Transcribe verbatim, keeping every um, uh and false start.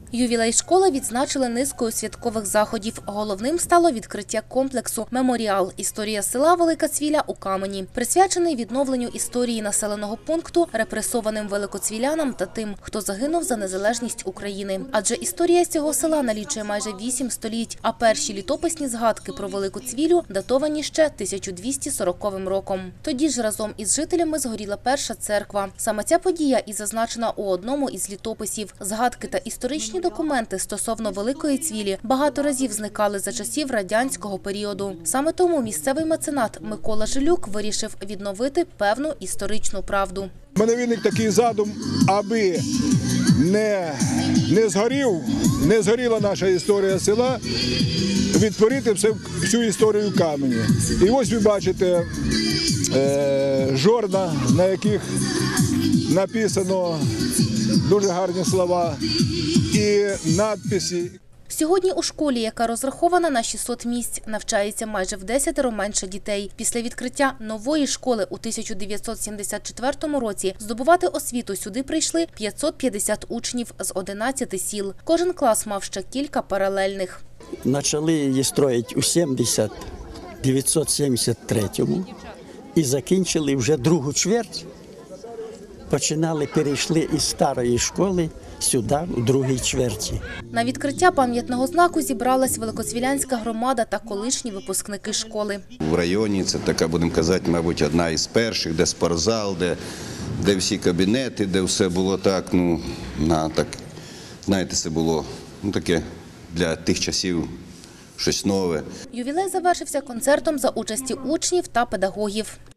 Ювілей школи відзначили низкою святкових заходів. Головним стало відкриття комплексу «Меморіал. Історія села Велика Цвіля» у Камені, присвячений відновленню історії населеного пункту, репресованим великоцвілянам та тим, хто загинув за незалежність України. Адже історія цього села налічує майже вісім століть, а перші літописні згадки про Велику Цвілю датовані ще тисяча двісті сороковим роком. Тоді ж разом із жителями згоріла перша церква. Саме ця подія і зазначена у одному із літописів. Згадки та історичні документи стосовно Великої Цвілі багато разів зникали за часів радянського періоду. Саме тому місцевий меценат Микола Жилюк вирішив відновити певну історичну правду. У мене виник такий задум, аби не, не, згорів, не згоріла наша історія села, відтворити все, всю історію Камені. І ось ви бачите е, жорна, на яких написано дуже гарні слова і надписи. Сьогодні у школі, яка розрахована на шістсот місць, навчається майже в десятеро менше дітей. Після відкриття нової школи у тисяча дев'ятсот сімдесят четвертому році здобувати освіту сюди прийшли п'ятсот п'ятдесят учнів з одинадцяти сіл. Кожен клас мав ще кілька паралельних. Почали її строїти у дев'ятсот сімдесят третьому і закінчили вже другу чверть. Починали, перейшли із старої школи сюди, у другій чверті. На відкриття пам'ятного знаку зібралась великоцвілянська громада та колишні випускники школи. В районі це така, будемо казати, мабуть, одна із перших, де спортзал, де, де всі кабінети, де все було так, ну, на, так, знаєте, це було ну, таке для тих часів щось нове. Ювілей завершився концертом за участі учнів та педагогів.